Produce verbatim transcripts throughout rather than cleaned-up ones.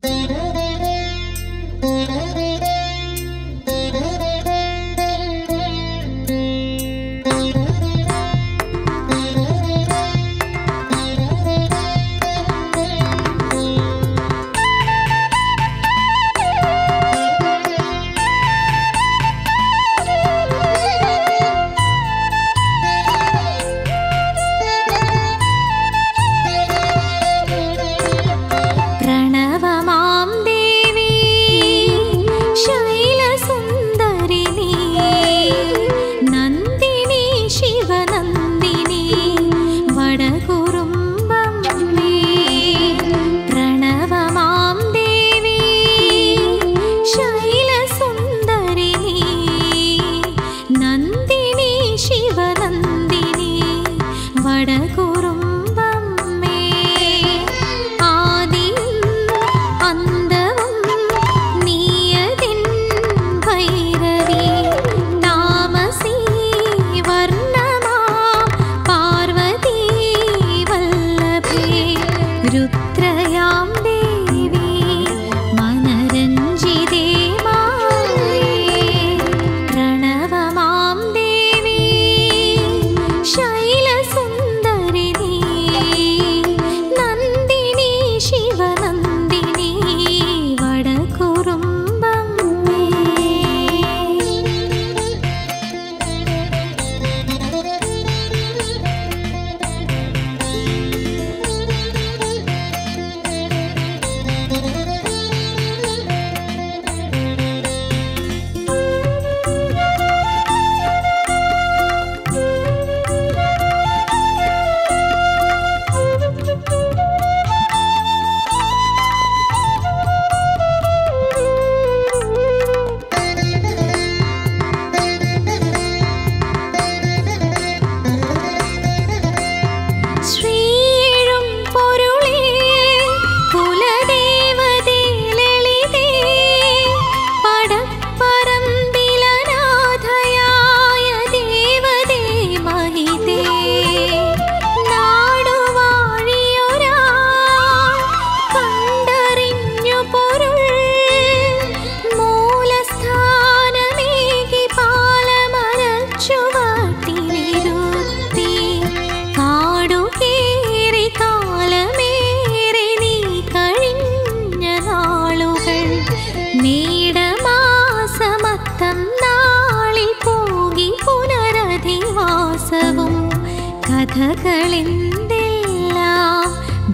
കഥകളെന്തെല്ലാം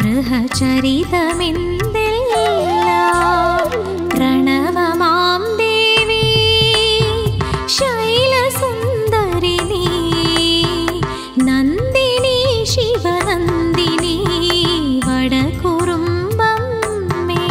ബൃഹചരിതമെന്തെല്ലാം പ്രണവമാം ദേവി ശൈലസുന്ദരി നീ നന്ദിനി ശിവനന്ദിനി വടകുറുമ്പമ്മേ.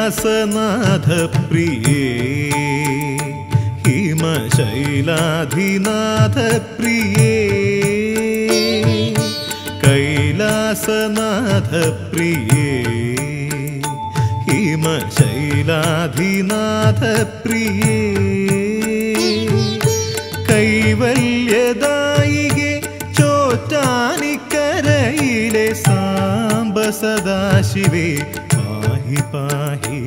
കൈലാസനാഥ പ്രിയേ ഹിമശൈലാധിനാഥ പ്രിയേ കൈലാസനാഥ പ്രിയേ ഹിമശൈലാധിനാഥ പ്രിയേ കൈവല്യദായികെ ചോറ്റാനിക്കരയിലെ സാംബ സദാശിവേ പാഹി പാഹി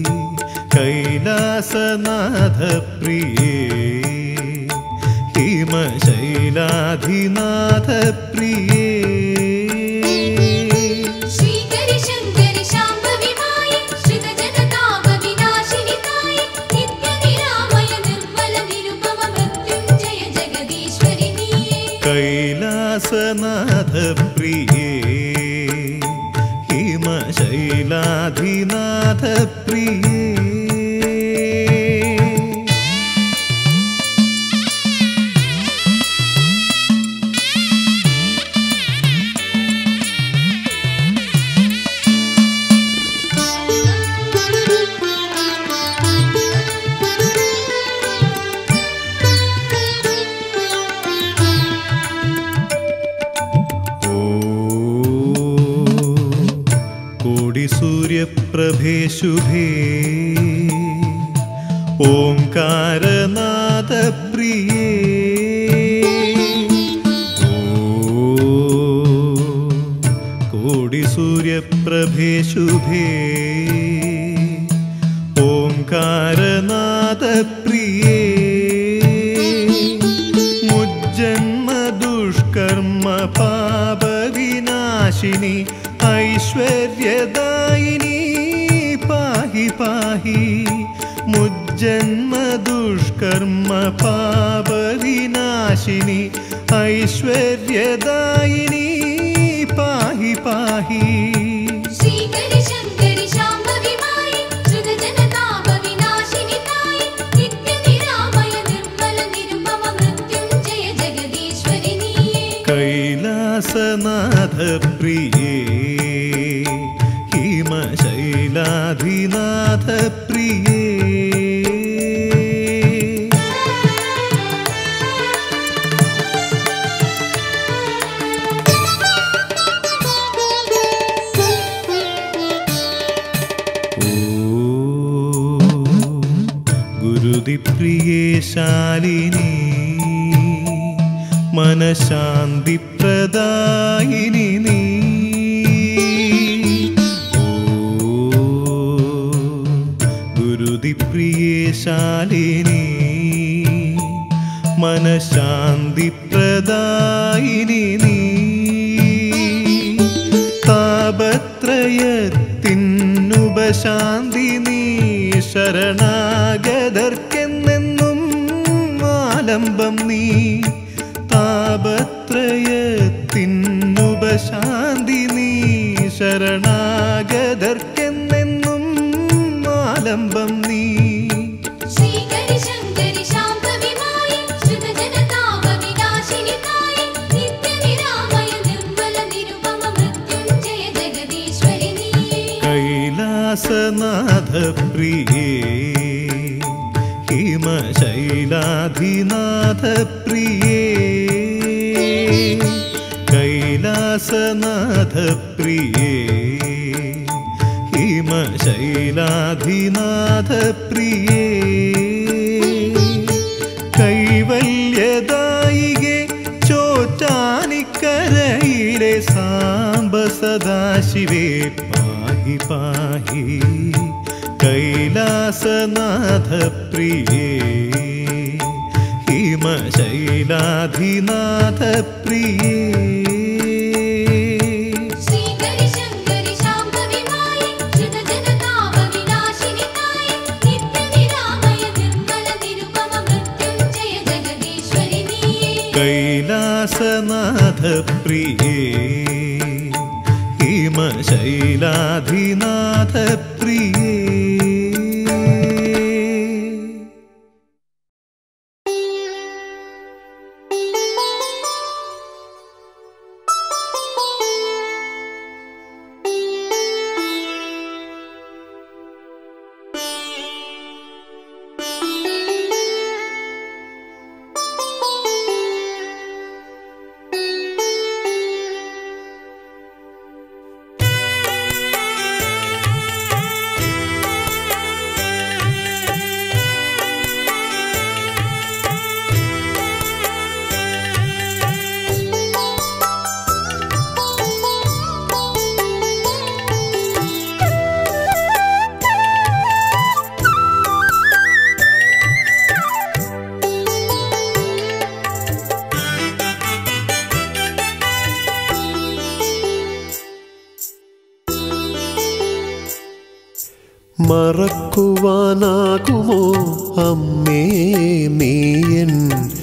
കൈലാസനാഥ പ്രിയേ ഹിമശൈലാധിനാഥ പ്രിയേ കൈലാസനാഥ പ്രിയേ ഹിമശൈലാധിനാഥ പ്രിയേ सूर्यप्रभे शुभे ओंकारनाथ प्रिये ओ कोटि सूर्यप्रभे शुभे ओंकारनाथ प्रिये मुज्जन्म दुष्कर्म पाप विनाशिनी ऐश्वर्यदायिनी पाहि पाहि मुज्जन्म दुष्कर्म पाप विनाशिनी ऐश्वर्यदायिनी पाहि पाहि श्रीकरि शंकरि शांभवी माये श्रुतजनताप विनाशिनी ताये नित्य निरामय निर्मल निरुपम मृत्युंजय जगदीश्वरि नीये कैलासनाथ प्रिये हिमशैलाधिनाथ प्रिये गुरुदिप्रिये शालिनी मनशान्ति प्रदायिनी नी गुरुदिप्रिये शालिनी मनशान्ति प्रदायिनी नी तापत्रयത്തിനുപശാന്തി നീ ശരണാഗതർക്കെന്നെന്നും ആലംബം നീ താപത്രയത്തിനുപശാന്തി നീ ശരണാഗതർക്കെന്നെന്നും ആലംബം നീ ശ്രീകരി ശങ്കരി ശാംഭവി മായെ ശ്രുതജനതാപ വിനാശിനി തായെ നിത്യ നിരാമയ നിർമ്മല നിരുപമ മൃത്യുഞ്ജയ ജഗദീശ്വരി നീയേ കൈലാസനാഥ പ്രിയേ हिमशैलाधिनाथ प्रिये कैलासनाथ प्रिये हिमशैलाधिनाथ प्रिये कैवल्यदायिगे ചോറ്റാനിക്കരയിലെ സാംബ സദാശിവേ പാഹി പാഹി कैलासनाथ प्रिये हिमशैलाधिनाथ प्रिये श्रीकरि शंकरि शांभवी माये श्रुतजनताप विनाशिनी ताये नित्य निरामय निर्मल निरुपम मृत्युंजय जगदीश्वरि नीये कैलासनाथ प्रिये हिमशैलाधिनाथ प्रिये മറക്കുവാനാകുമോ അമ്മേ നീയൻ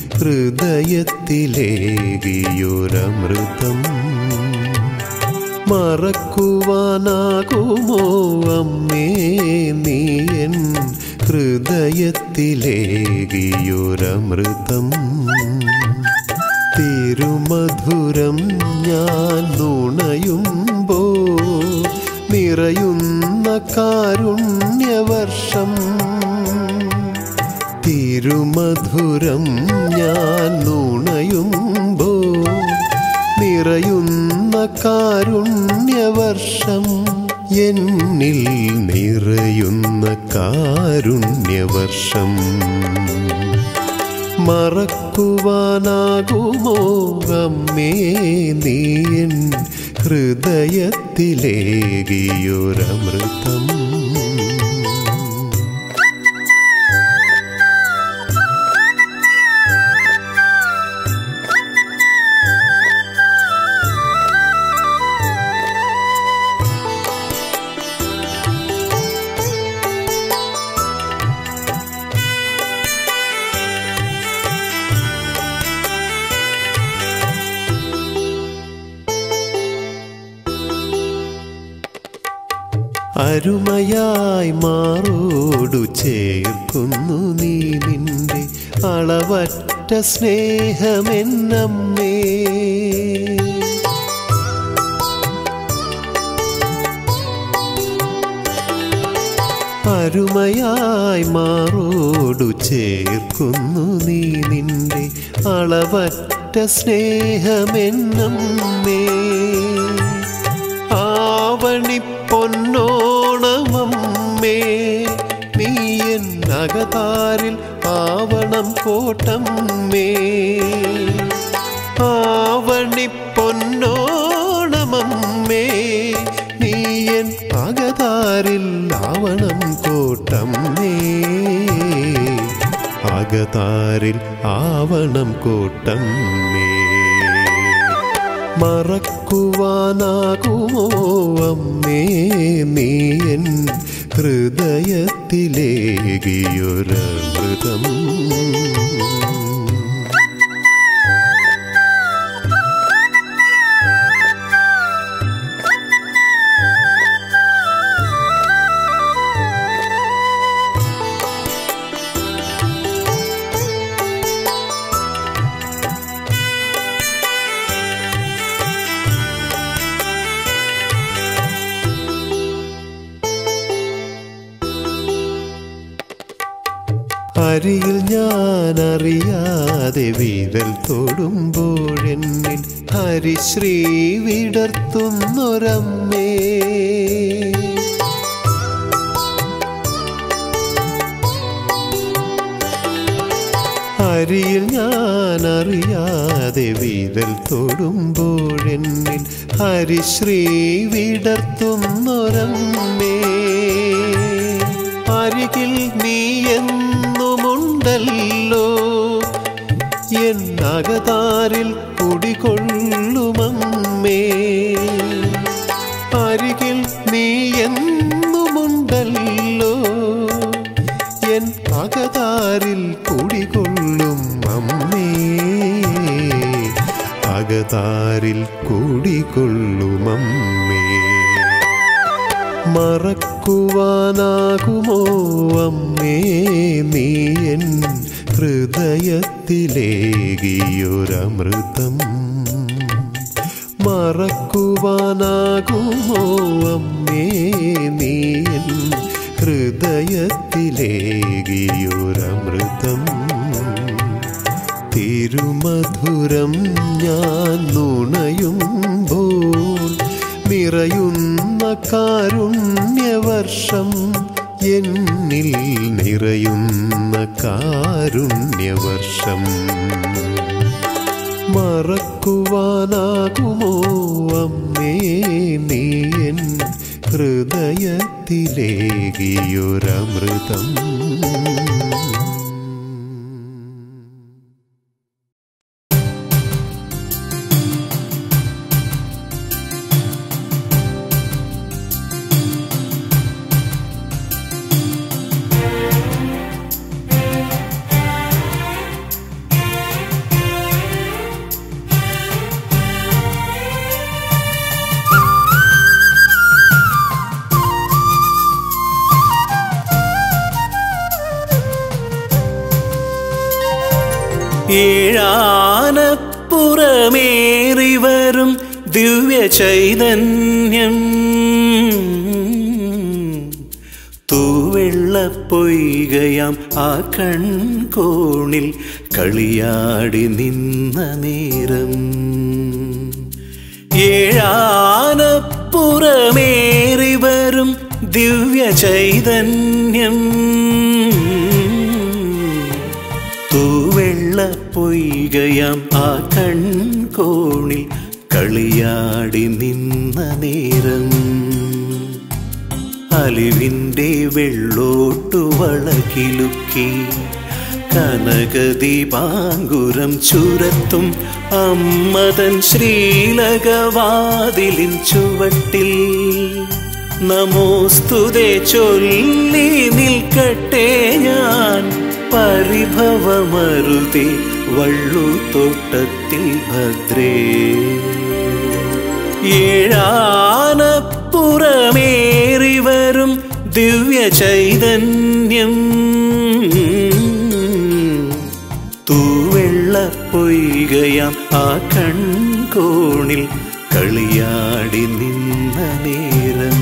ഹൃദയത്തിലേകിയൊരമൃതം? മറക്കുവാനാകുമോ അമ്മേ നീയൻ ഹൃദയത്തിലേകിയൊരമൃതം? തിരുമധുരം ഞാൻ നുണയുമ്പോ നിറയുന്ന കാരുണ്യവർഷം. തിരുമധുരം ഞാൻ നുണയുമ്പോ നിറയുന്ന കാരുണ്യവർഷം. എന്നിൽ നിറയുന്ന കാരുണ്യവർഷം. മറക്കുവാനാകുമോ അമ്മേ നീയൻ ഹൃദയത്തിലേകിയൊരമൃതം? അരുമയായി മാറോടു ചേർക്കുന്നു നീ നിന്റെ അളവറ്റ സ്നേഹമെന്നമ്മേ. അരുമയായി മാറോടു ചേർക്കുന്നു നീ നിന്റെ അളവറ്റ സ്നേഹമെന്നമ്മേ. ആവണി പൊന്നോണമമ്മേ നീ എൻ അകതാരിൽ ആവണം കോട്ടമ്മേ. ആവണി പൊന്നോണമമ്മേ നീ എൻ അകതാരിൽ ആവണം കോട്ടമ്മേ. അകതാരിൽ ആവണം കോട്ടമ്മേ. മറക്കുവാനാകുമോ അമ്മേ നീയൻ ഹൃദയത്തിലേകിയൊരമൃതം? അരിയിൽ ഞാൻ അറിയാതെ വിരൽ തൊടുമ്പോഴെന്നിൽ ഹരിശ്രീ വിടർത്തുന്നൊരമ്മേ. അരിയിൽ ഞാൻ അറിയാതെ വിരൽ തൊടുമ്പോഴെന്നിൽ ഹരിശ്രീ വിടർത്തുന്നൊരമ്മേ. അരികിൽ നീ എന്നുമുണ്ടല്ലോ എൻ അകതാരിൽ കുടികൊള്ളുമമ്മേ. അരികിൽ നീ എന്നുമുണ്ടല്ലോ എൻ അകതാരിൽ കുടികൊള്ളും അമ്മേ. അകതാരിൽ കുടികൊള്ളുമമ്മേ. മറക്കുവാനാകുമോ അമ്മേ നീയൻ ഹൃദയത്തിലേകിയൊരമൃതം? മറക്കുവാനാകുമോ അമ്മേ നീയൻ ഹൃദയത്തിലേകിയൊരമൃതം? തിരുമധുരം ഞാൻ നുണയുമ്പോൾ നിറയുന്ന കാരുണ്യവർഷം. എന്നിൽ നിറയുന്ന കാരുണ്യവർഷം. മറക്കുവാനാകുമോ അമ്മേ നീയൻ ഹൃദയത്തിലേകിയൊരമൃതം? ഏഴാനപ്പുറമേറി വരും ദിവ്യ ചൈതന്യം തൂവെള്ളപ്പൊയ്കയാം ആ കൺകോണിൽ കളിയാടി നിന്ന നേരം ഏഴാനപ്പുറമേറി വരും ദിവ്യ ചൈതന്യം തൂവെള്ളപ്പൊയ്കയാം ആ കൺകോണിൽ കളിയാടി നിന്ന നേരം അലിവിൻ്റെ വെള്ളോട്ടു വളകിലുക്കി കനകദീപാങ്കുരം ചുരത്തും അമ്മതൻ ശ്രീലകവാതിലിൻ ചുവട്ടിൽ നമോസ്തുതേ ചൊല്ലി നിൽക്കട്ടെ ഞാൻ പരിഭവമരുതേ വള്ളുതോട്ടത്തിൽ ഭദ്രേ ഏഴാനപ്പുറമേറി വരും ദിവ്യ ചൈതന്യം തൂവെള്ളപ്പൊയ്കയാം ആ കൺകോണിൽ കളിയാടി നിന്ന നേരം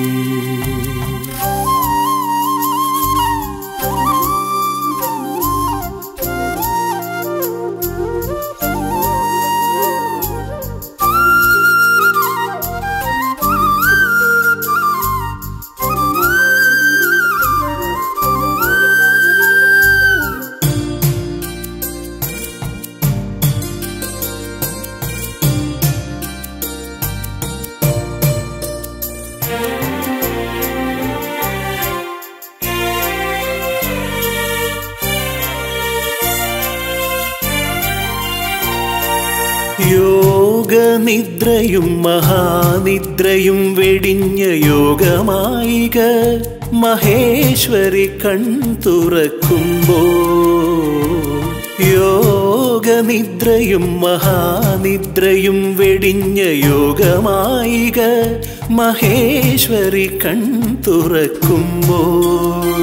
യോഗനിദ്രയും മഹാനിദ്രയും വെടിഞ്ഞ യോഗമായിക മഹേശ്വരി കൺ തുറക്കുമ്പോ യോഗനിദ്രയും മഹാനിദ്രയും വെടിഞ്ഞ യോഗമായിക മഹേശ്വരി കൺ തുറക്കുമ്പോൾ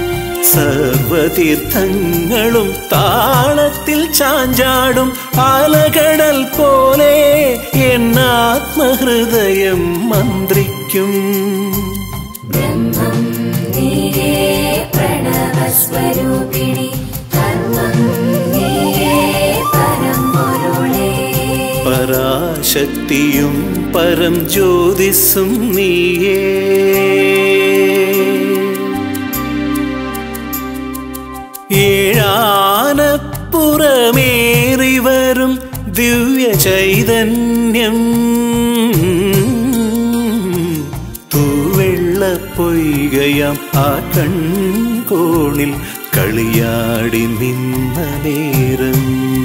സർവതീർത്ഥങ്ങളും താളത്തിൽ ചാഞ്ചാടും ആലകടൽ പോലെ എന്നാത്മഹൃദയം മന്ത്രിക്കും ബ്രഹ്മം നീയേ പ്രണവസ്വരൂപിണി കർമ്മം നീയേ പരമൊരുളേ പരാശക്തിയും പരം ജ്യോതിസ്സും നീയേ ഏഴാനപ്പുറമേറി വരും ദിവ്യ ചൈതന്യം തൂവെള്ളപ്പൊയ്കയാം ആ കൺകോണിൽ കളിയാടി നിന്ന നേരം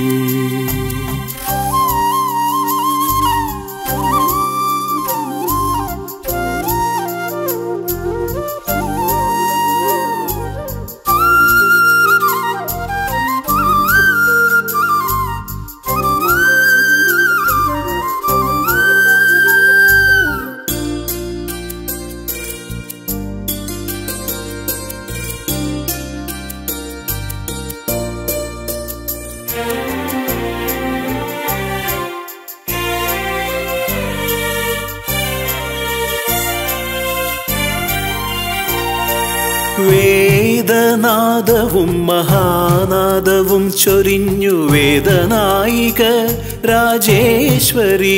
വേദനാദവും മഹാനാദവും ചൊരിഞ്ഞു വേദനായിക രാജേശ്വരി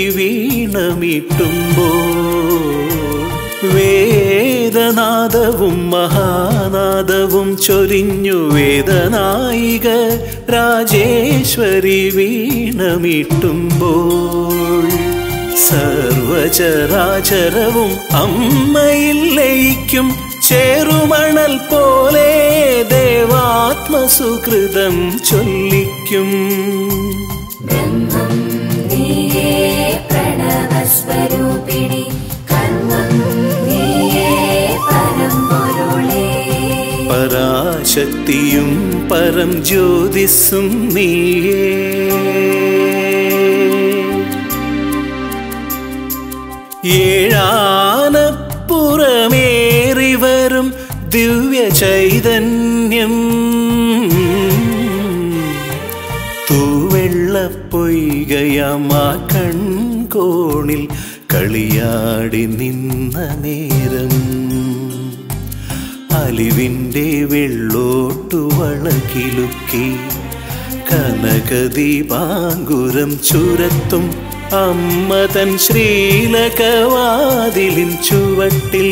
വീണമിട്ടുമ്പോൾ വേദനാദവും മഹാനാദവും ചൊരിഞ്ഞു വേദനായിക രാജേശ്വരി വീണമിട്ടുമ്പോൾ സർവചരാചരവും അമ്മയിൽ ലയിക്കും ചേറുമണൽ പോലെ ദേവാത്മസുകൃതം ചൊല്ലിക്കും ബ്രഹ്മം നീയേ പ്രണവസ്വരൂപിണി കർമ്മം നീയേ പരമൊരുളേ പരാശക്തിയും പരം ജ്യോതിസ്സും നീയേ ഏഴാനപ്പുറമേറി വരും ദിവ്യ ചൈതന്യം തൂവ തൂവെള്ളപ്പൊയ്കയാം ആ കൺകോണിൽ കളിയാടി നിന്ന നേരം അലിവിൻ്റെ വെള്ളോട്ടു വളകിലുക്കി കനകദീപാങ്കുരം ചുരത്തും അമ്മതൻ ശ്രീലകവാതിലിൻ ചുവട്ടിൽ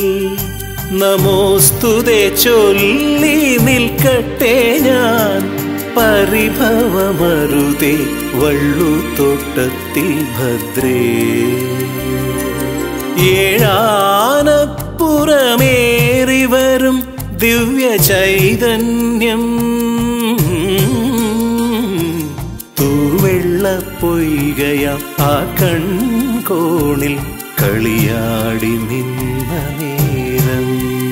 നമോസ്തുതേ ചൊല്ലി നിൽക്കട്ടെ ഞാൻ പരിഭവമരുതേ വള്ളുത്തോട്ടത്തിൽ ഭദ്രേ. ഏഴാനപ്പുറമേറി വരും ദിവ്യ ചൈതന്യം തൂവെള്ളപ്പൊയ്കയാം ആ കൺകോണിൽ കളിയാടി നിന്ന നേരം.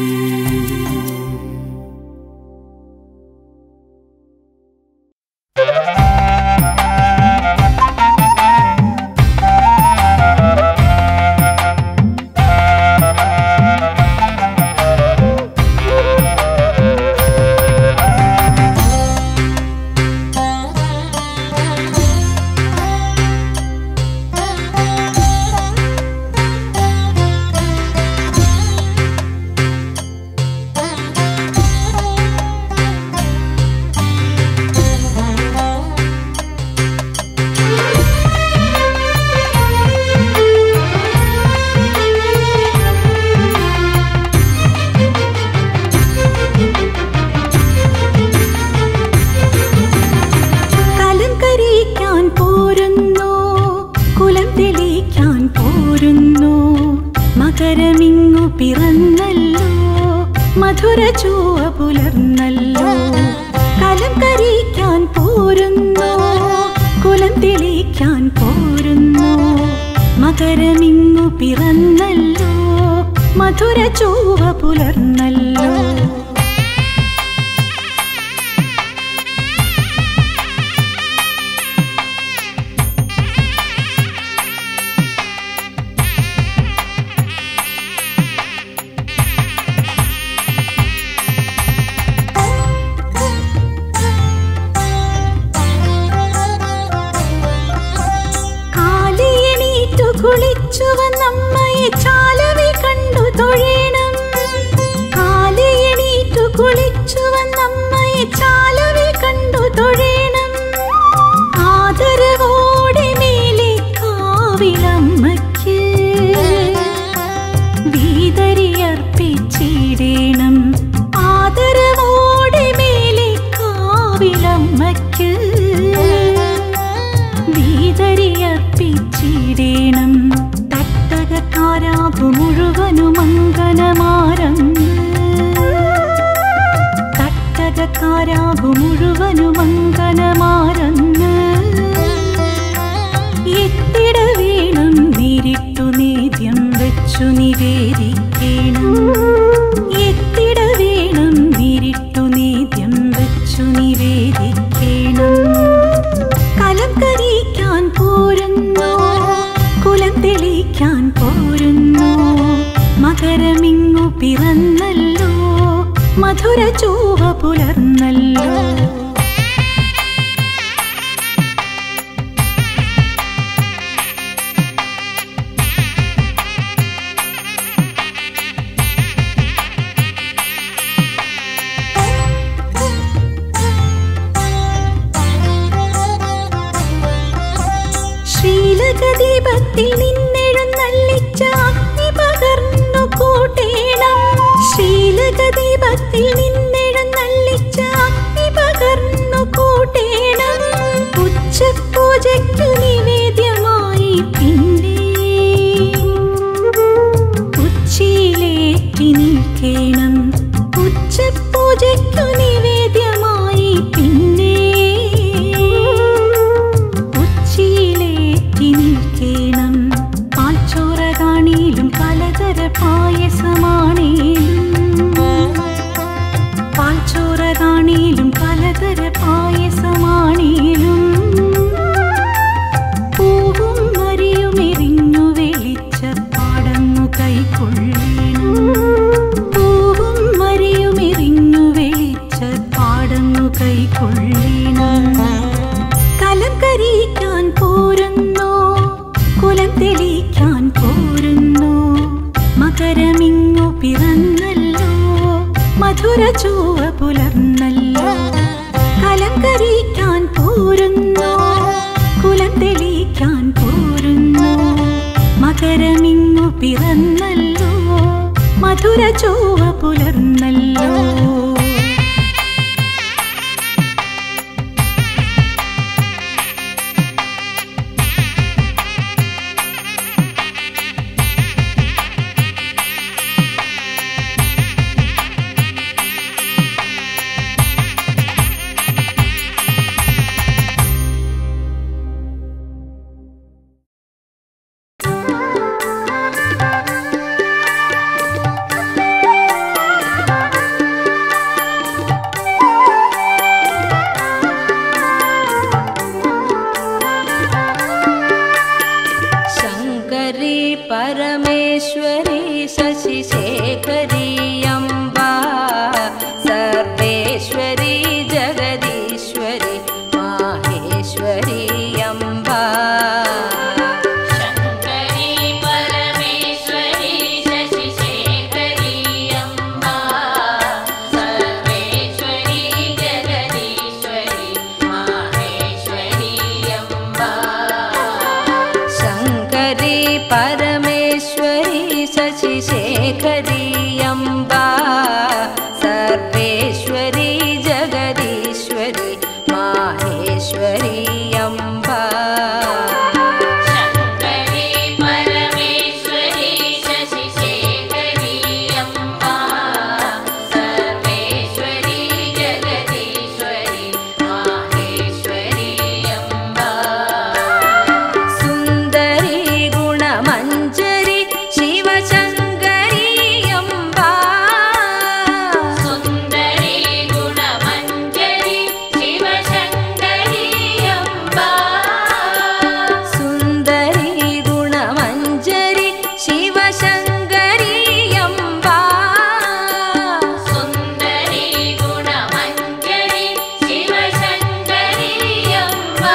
മകരമിങ്ങു പിറന്നല്ലോ മധുര ചൂവ പുലർന്നല്ലോ. കലം കരിക്കാൻ പോരുന്നു കുലം തെളിക്കാൻ പോരുന്നു. മകരമിങ്ങു പിറന്നല്ലോ മധുര ചൂവ പുലർന്നല്ലോ. കുളിച്ചു വന്നമ്മയെ ചാലവി കണ്ടു തൊഴേണം. കാലിയണീറ്റു കുളിച്ചു വന്നമ്മയെ ചാലവി കണ്ടു തൊഴേണം. ആദരവോടെ മേലെ കാവിലമ്മയ്ക്ക് വീതരിയർപ്പിച്ചിടേണം. ആദരവോടെ മേലെ കാവിലമ്മയ്ക്ക് വീതരിയർപ്പിച്ചിടേണം. തട്ടകക്കാരാകു മുഴുവനും അങ്കനമാരങ്ങ് തട്ടകക്കാരാകു മുഴുവനും അങ്കനമാരങ്ങ്. എത്തിട വീണം നേരിട്ടു നേദ്യം വെച്ചു നിവേദിക്കണം. എത്തിട വീണം നേരിട്ടു നേദ്യം വെച്ചു നിവേദിക്കണം. കലം കരിക്കാൻ പോരുന്നു കുലം തെളിക്കാൻ പോരുന്നു. മകരമിങ്ങു പിറന്നല്ലോ മധുര ചൂവ പുലർന്നല്ലോ. ശ്രീലകദീപത്തിൽ നിന്നെഴുന്നള്ളിച്ച അഗ്നി പകർന്നു കൂട്ടേണം. ശ്രീലകദീപത്തിൽ നിന്നെഴുന്നള്ളിച്ച അഗ്നി പകർന്നു കൂട്ടേണം. ഉച്ചപൂജയ്ക്കു നിവേദ്യമായി പിന്നെ ഉച്ചിയിലേറ്റി നിൽക്കേണം. ഉച്ചപൂജയ്ക്കു നിവേദ്യമായി പിന്നെ നിൽക്കണം. പാൽച്ചോറ കാണിയിലും പലതര പായസമാണേലും പാൽച്ചോറ കാണിയിലും പലതര പായസമാണേലും തെളിക്കാൻ പോരുന്നു. മകരമിങ്ങു പിറന്നല്ലോ, മധുര ചൊവ്വ പുലർന്നല്ലോ. കലങ്കരിക്കാൻ പോരുന്നു, കുലം തെളിക്കാൻ പോരുന്നു. മകരമിങ്ങു പിറന്നല്ലോ, മധുര ചൊവ്വ പുലർന്നല്ലോ. परमेश्वरी शशिशेखरी अम्बा सर्वेश्वरी जगदीश्वरी माहेश्वरी अम्बा शंकरी परमेश्वरी शशिशेखरी अम्बा सर्वेश्वरी जगदीश्वरी माहेश्वरी अम्बा शंकरी परमेश्वरी शशिशेखरी अम्बा सर्वेश्वरी जगदीश्वरी माहेश्वरी अम्बा शंकरी परमेश्वरी शशिशेखरी अम्बा सर्वेश्वरी जगदीश्वरी माहेश्वरी अम्बा सुंदरी गुणमंजरी शिवशंकरी अम्बा सुंदरी गुणमंजरी शिवशंकरी अम्बा सुंदरी गुणमंजरी शिवशंकरी अम्बा सुंदरी गुणमंजरी शिवशंकरी अम्बा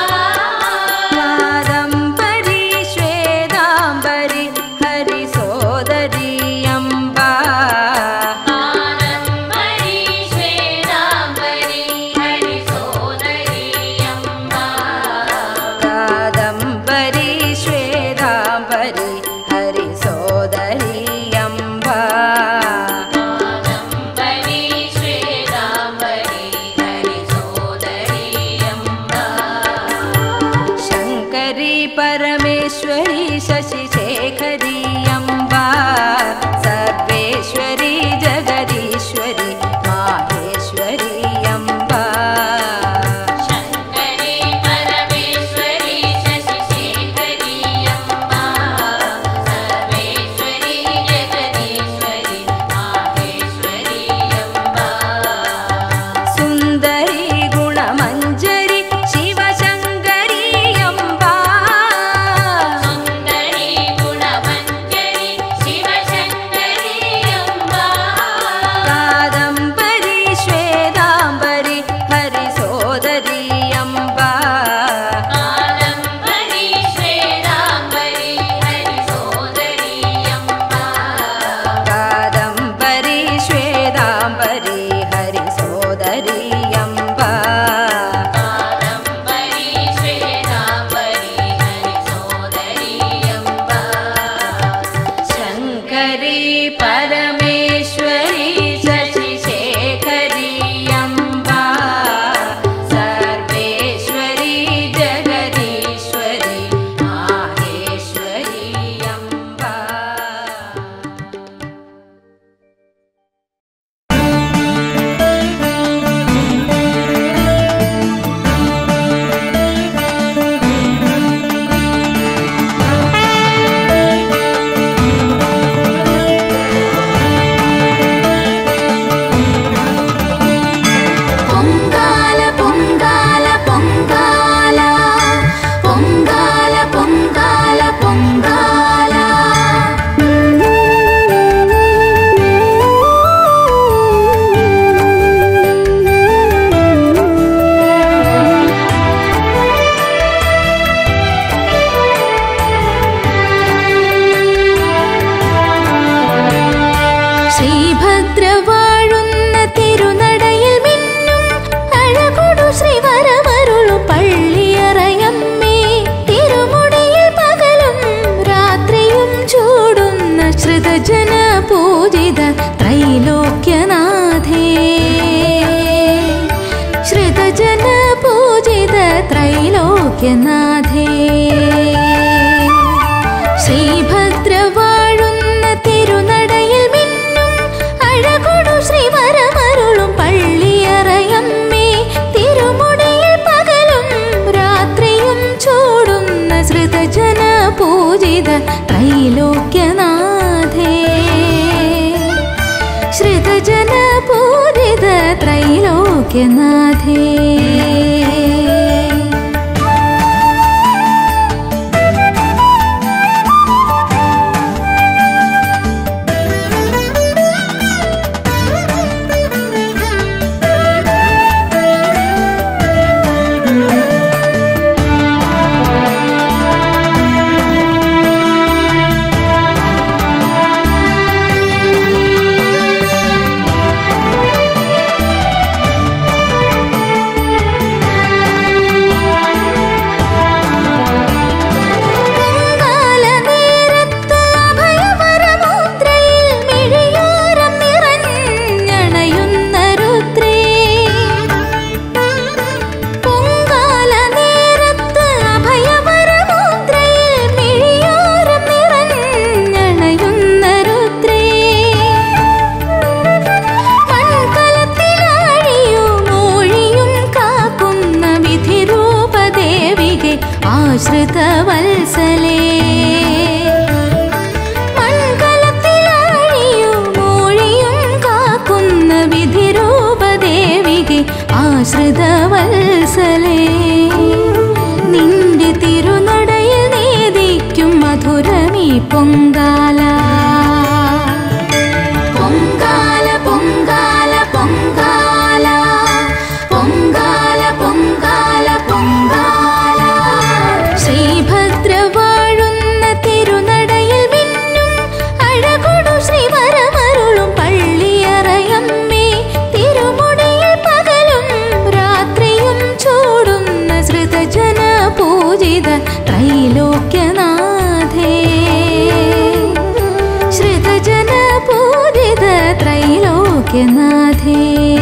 कादंबरी श्वेतांबरी हरि सोदरी अम्बा कादंबरी श्वेतांबरी हरि सोदरी अम्बा कादंबरी श्वेतांबरी हरि सोदरी अम्बा कादंबरी श्वेतांबरी हरि सोदरी अम्बा शंकरी परमेश्वरी शशिशेखरी अम्बा सर्वेश्वरी जगदीश्वरी माहेश्वरी अम्बा शंकरी परमेश्वरी शशिशेखरी अम्बा सर्वेश्वरी जगदीश्वरी माहेश्वरी अम्बा सुंदरी गुणमंजरी शिवशंकरी अम्बा सुंदरी गुणमंजरी ശ്രീഭദ്ര വാഴുന്ന തിരുനടയിൽ മിന്നും അഴകൊടു ശ്രീവരമരുളും പള്ളിയറയമ്മേ തിരുമുടിയിൽ പകലും രാത്രിയും ചൂടുന്ന ശ്രുതജന പൂജിത ത്രൈലോക്യനാഥേ ശ്രുതജന പൂജിത ത്രൈലോക്യനാഥേ ആശ്രിതവത്സലേ മൺകലത്തിലാഴിയും മൂഴിയും കാക്കുന്ന വിധിരൂപദേവികെ ആശ്രിതവത്സലേ നിന്റെ തിരുനടയിൽ നേദിക്കും മധുരമീ പൊങ്കാല പൊങ്കാല പൊങ്കാല പൊങ്കാല പൊങ്കാല പൊങ്കാല പൊങ്കാല ശ്രീഭദ്ര വാഴുന്ന തിരുനടയിൽ മിന്നും അഴകൊടു ശ്രീവരമരുളും പള്ളിയറയമ്മേ തിരുമുടിയിൽ പകലും രാത്രിയും ചൂടുന്ന ശ്രുതജന പൂജിത ത്രൈലോക്യനാഥേ ശ്രുതജന പൂജിത ത്രൈലോക്യനാഥേ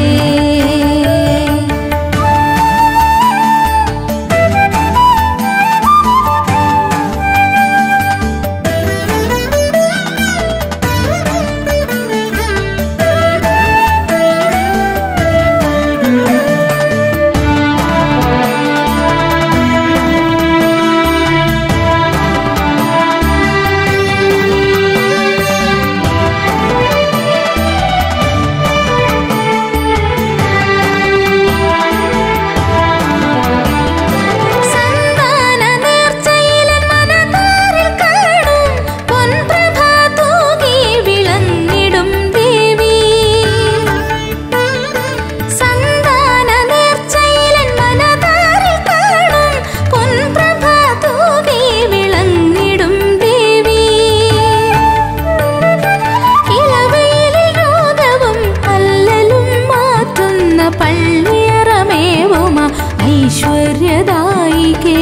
ഐശ്വര്യദായികേ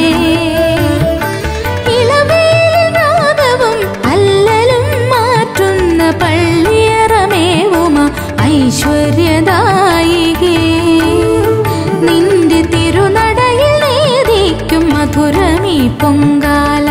ഇളവേലിനാദവും അല്ലലും മാറ്റുന്ന പള്ളിയറമേവുമ ഐശ്വര്യദായികേ നിന്റെ തിരുനടയിൽ നേദിക്കും മധുരമീ പൊങ്കാല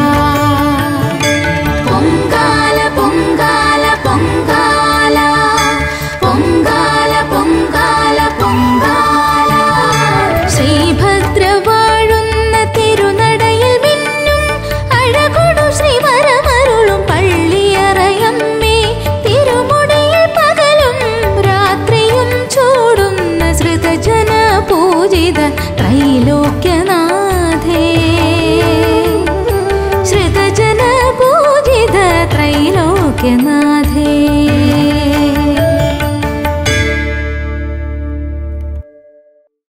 പൊങ്കാല പൊങ്കാല പൊങ്കാല പൊങ്കാല പൊങ്കാല പൊങ്കാല ശ്രീഭദ്ര വാഴുന്ന തിരുനടയിൽ മിന്നും അഴകൊടു ശ്രീവരമരുളും പള്ളിയറയമ്മേ തിരുമുടിയിൽ പകലും രാത്രിയും ചൂടുന്ന ശ്രുതജന പൂജിത ത്രൈലോക്യനാഥേ ശ്രുതജന പൂജിത ത്രൈലോക്യനാഥേ